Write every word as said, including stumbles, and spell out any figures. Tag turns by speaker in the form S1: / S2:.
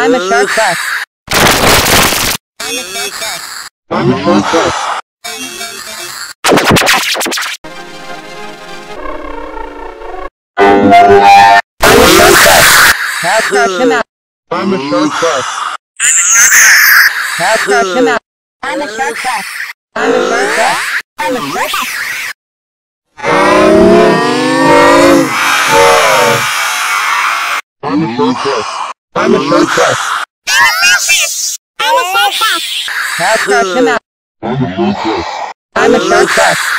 S1: I'm a shark bus.
S2: I'm a shark bus.
S1: I'll crush him out.
S2: I'm a shark bus.
S1: I'll crush him out. I'm a shark bus. I'm a shark bus. I'm a shark bus.
S2: I'm a shark bus. I'm a shark bus.
S1: I'm a shark bus. I'll crush him out.
S2: I'm a shark bus.
S1: I'm a shark bus.